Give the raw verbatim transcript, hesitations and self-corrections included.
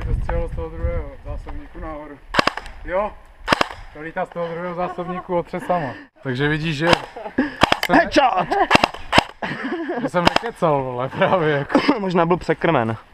to střelilo z toho druhého zásobníku nahoru. Jo, to lítá z toho druhého zásobníku otře sama. Takže vidíš, že jsem, Headshot! že jsem nekecal, vole, právě jako. Možná byl překrmen.